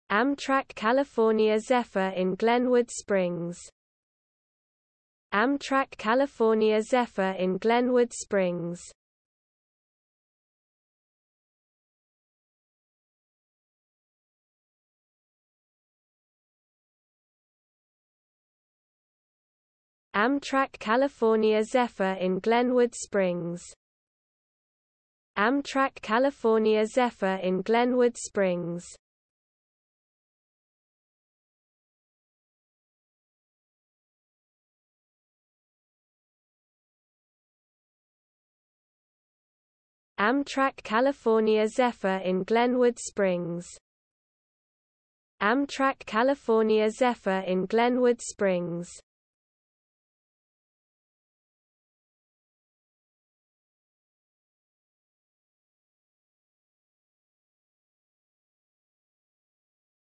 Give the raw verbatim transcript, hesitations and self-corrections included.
Amtrak California Zephyr in Glenwood Springs. Amtrak California Zephyr in Glenwood Springs. Amtrak California Zephyr in Glenwood Springs. Amtrak California Zephyr in Glenwood Springs. Amtrak California Zephyr in Glenwood Springs. Amtrak California Zephyr in Glenwood Springs.